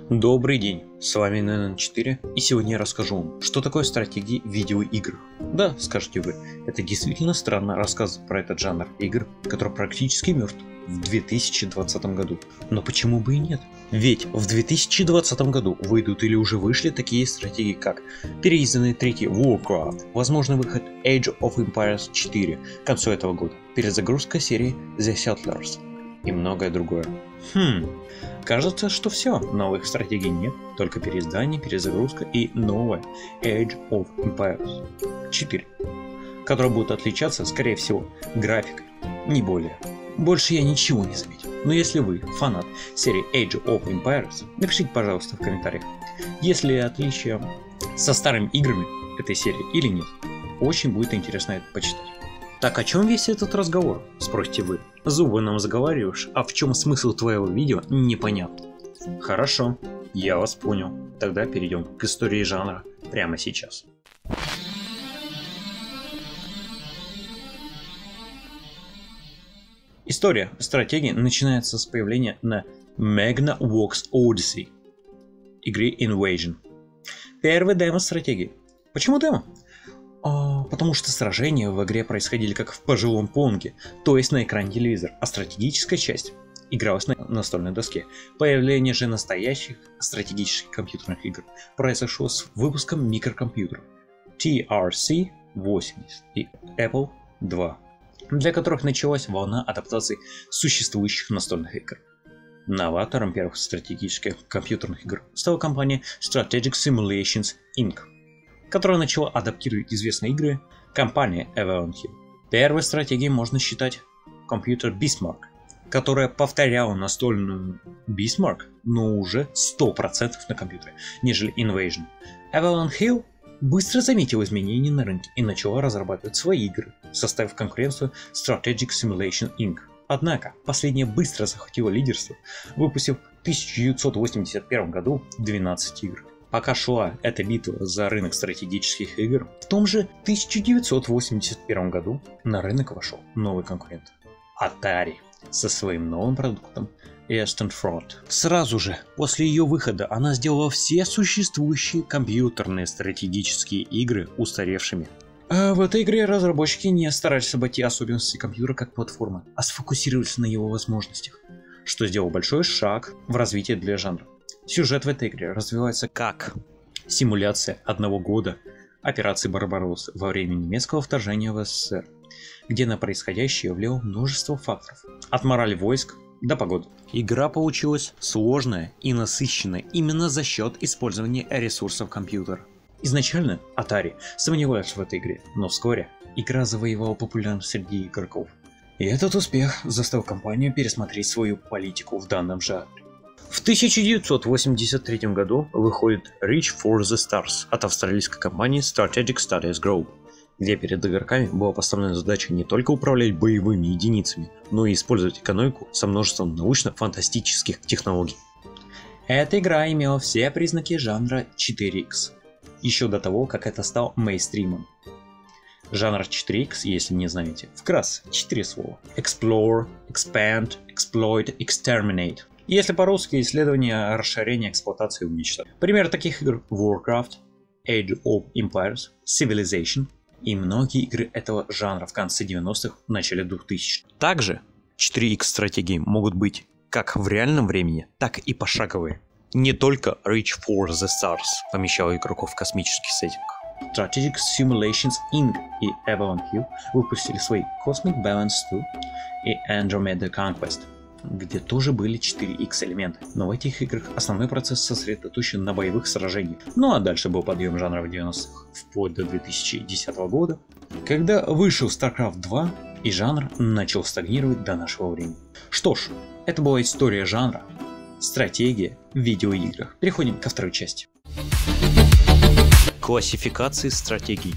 Добрый день, с вами NN4, и сегодня я расскажу вам, что такое стратегии в видеоиграх. Да, скажете вы, это действительно странно рассказывать про этот жанр игр, который практически мертв в 2020 году. Но почему бы и нет? Ведь в 2020 году выйдут или уже вышли такие стратегии, как переизданный третий Warcraft, возможный выход Age of Empires 4 к концу этого года, перезагрузка серии The Settlers и многое другое. Кажется, что все, новых стратегий нет, только переиздание, перезагрузка и новая Age of Empires 4, которая будет отличаться, скорее всего, графикой, не более. Больше я ничего не заметил, но если вы фанат серии Age of Empires, напишите, пожалуйста, в комментариях, есть ли отличия со старыми играми этой серии или нет. Очень будет интересно это почитать. Так о чем весь этот разговор, спросите вы? Зубы нам заговариваешь, а в чем смысл твоего видео, непонятно. Хорошо, я вас понял. Тогда перейдем к истории жанра прямо сейчас. История стратегии начинается с появления на Magnavox Odyssey игры Invasion. Первый демо стратегии. Почему демо? Потому что сражения в игре происходили как в пожилом понге, то есть на экране телевизора, а стратегическая часть игралась на настольной доске. Появление же настоящих стратегических компьютерных игр произошло с выпуском микрокомпьютеров TRC-80 и Apple II, для которых началась волна адаптаций существующих настольных игр. Новатором первых стратегических компьютерных игр стала компания Strategic Simulations Inc., которая начала адаптировать известные игры, компания Avalon Hill. Первой стратегией можно считать компьютер Bismarck, которая повторяла настольную Bismarck, но уже 100% на компьютере, нежели Invasion. Avalon Hill быстро заметила изменения на рынке и начала разрабатывать свои игры, составив конкуренцию Strategic Simulation Inc. Однако, последняя быстро захватила лидерство, выпустив в 1981 году 12 игр. Пока шла эта битва за рынок стратегических игр, в том же 1981 году на рынок вошел новый конкурент – Atari со своим новым продуктом Eastern Front. Сразу же после ее выхода она сделала все существующие компьютерные стратегические игры устаревшими. А в этой игре разработчики не старались обойти особенности компьютера как платформы, а сфокусировались на его возможностях, что сделало большой шаг в развитии для жанра. Сюжет в этой игре развивается как симуляция одного года операции Барбаросса во время немецкого вторжения в СССР, где на происходящее влияло множество факторов, от морали войск до погоды. Игра получилась сложная и насыщенная именно за счет использования ресурсов компьютера. Изначально Atari сомневались в этой игре, но вскоре игра завоевала популярность среди игроков. И этот успех заставил компанию пересмотреть свою политику в данном жанре. В 1983 году выходит Reach for the Stars от австралийской компании Strategic Studies Group, где перед игроками была поставлена задача не только управлять боевыми единицами, но и использовать экономику со множеством научно-фантастических технологий. Эта игра имела все признаки жанра 4X, еще до того, как это стал мейнстримом. Жанр 4X, если не знаете, вкратце 4 слова: Explore, Expand, Exploit, Exterminate. Если по-русски — исследование, расширение, эксплуатация и уничтожение. Пример таких игр — Warcraft, Age of Empires, Civilization и многие игры этого жанра в конце 90-х, начале 2000-х. Также 4X стратегии могут быть как в реальном времени, так и пошаговые. Не только Reach for the Stars помещал игроков в космический сеттинг. Strategic Simulations Inc. и Avalon Hill выпустили свои Cosmic Balance 2 и Andromeda Conquest, где тоже были 4X элементы, но в этих играх основной процесс сосредоточен на боевых сражениях. Ну а дальше был подъем жанра в 90-х, вплоть до 2010 года, когда вышел StarCraft 2 и жанр начал стагнировать до нашего времени. Что ж, это была история жанра, стратегия в видеоиграх. Переходим ко второй части. Классификации стратегий.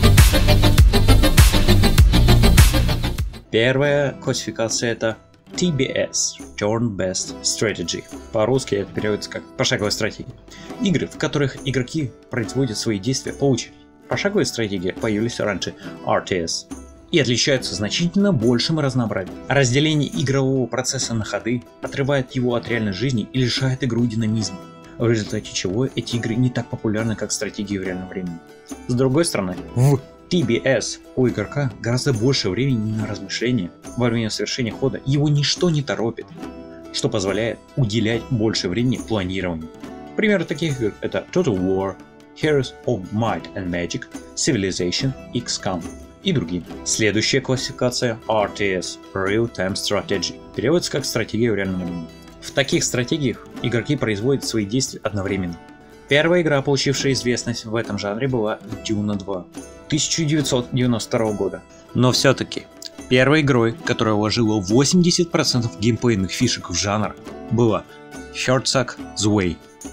Первая классификация — это TBS – Turn-Based Strategy. По-русски это переводится как пошаговая стратегия. Игры, в которых игроки производят свои действия по очереди. Пошаговые стратегии появились раньше RTS и отличаются значительно большим разнообразием. Разделение игрового процесса на ходы отрывает его от реальной жизни и лишает игру динамизма. в результате чего эти игры не так популярны, как стратегии в реальном времени. С другой стороны, в TBS у игрока гораздо больше времени на размышления во время совершения хода, его ничто не торопит, что позволяет уделять больше времени планированию. Примеры таких игр это Total War, Heroes of Might and Magic, Civilization, XCOM и другие. Следующая классификация RTS – Real Time Strategy. Переводится как стратегия в реальном времени. В таких стратегиях игроки производят свои действия одновременно. Первая игра, получившая известность в этом жанре, была Dune 2 1992 года. Но все-таки первой игрой, которая вложила 80% геймплейных фишек в жанр, была Herzog Zwei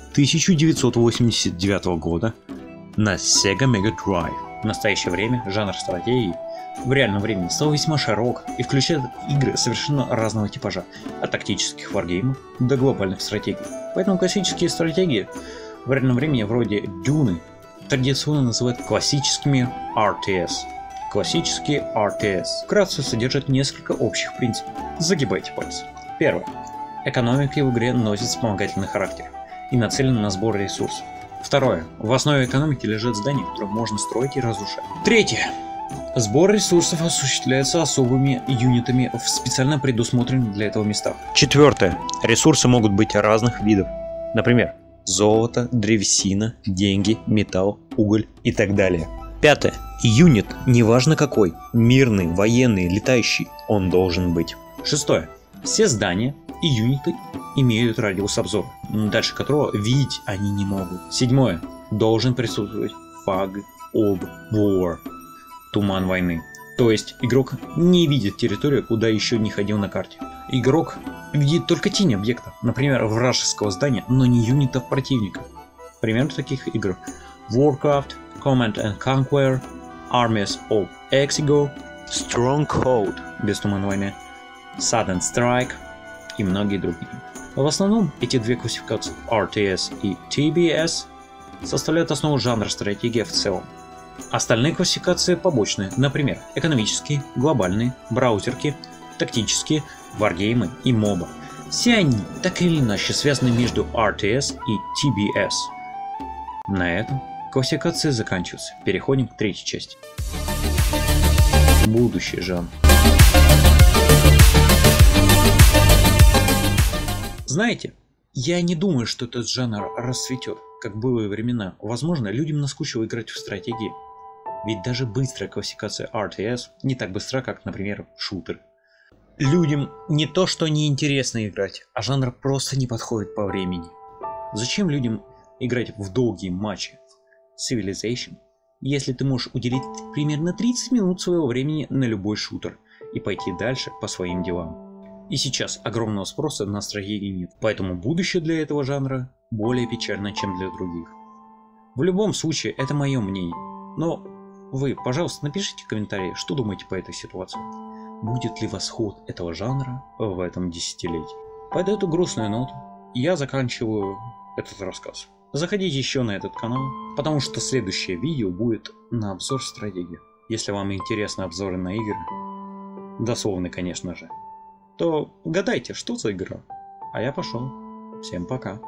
1989 года на Sega Mega Drive. В настоящее время жанр стратегии в реальном времени стал весьма широк и включает игры совершенно разного типажа, от тактических варгеймов до глобальных стратегий. Поэтому классические стратегии в реальном времени вроде Dune традиционно называют классическими RTS. Классические RTS вкратце содержат несколько общих принципов. Загибайте пальцы. Первое. Экономика в игре носит вспомогательный характер и нацелена на сбор ресурсов. Второе. В основе экономики лежат здания, которые можно строить и разрушать. Третье. Сбор ресурсов осуществляется особыми юнитами в специально предусмотренных для этого местах. Четвертое. Ресурсы могут быть разных видов. Например, золото, древесина, деньги, металл, уголь и так далее. Пятое. Юнит, неважно какой, мирный, военный, летающий, он должен быть. Шестое. Все здания и юниты имеют радиус обзора, дальше которого видеть они не могут. Седьмое. Должен присутствовать Fog of War, туман войны. То есть игрок не видит территорию, куда еще не ходил на карте. Игрок видит только тень объекта, например, вражеского здания, но не юнитов противника. Пример таких игр: Warcraft, Command and Conquer, Armies of Exegol, Stronghold, без тумана войны, Sudden Strike и многие другие. В основном эти две классификации RTS и TBS составляют основу жанра стратегии в целом. Остальные классификации побочные, например, экономические, глобальные, браузерки, тактические, варгеймы и моба. Все они так или иначе связаны между RTS и TBS. На этом классификации заканчиваются. Переходим к третьей части. Будущий жанр. Знаете, я не думаю, что этот жанр расцветет, как в былые времена. Возможно, людям наскучило играть в стратегии. Ведь даже быстрая классификация RTS не так быстра, как, например, шутер. Людям не то, что неинтересно играть, а жанр просто не подходит по времени. Зачем людям играть в долгие матчи в Civilization, если ты можешь уделить примерно 30 минут своего времени на любой шутер и пойти дальше по своим делам? И сейчас огромного спроса на стратегии нет, поэтому будущее для этого жанра более печально, чем для других. В любом случае, это мое мнение, но вы, пожалуйста, напишите в комментарии, что думаете по этой ситуации. Будет ли восход этого жанра в этом десятилетии? Под эту грустную ноту я заканчиваю этот рассказ. Заходите еще на этот канал, потому что следующее видео будет на обзор стратегии. Если вам интересны обзоры на игры, дословно, конечно же, то гадайте, что за игра. А я пошел. Всем пока.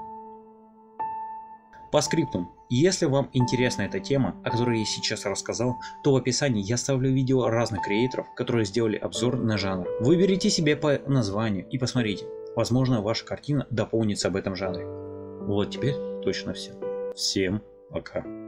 По скриптам, если вам интересна эта тема, о которой я сейчас рассказал, то в описании я ставлю видео разных креаторов, которые сделали обзор на жанр. Выберите себе по названию и посмотрите. Возможно, ваша картина дополнится об этом жанре. Вот теперь точно все. Всем пока.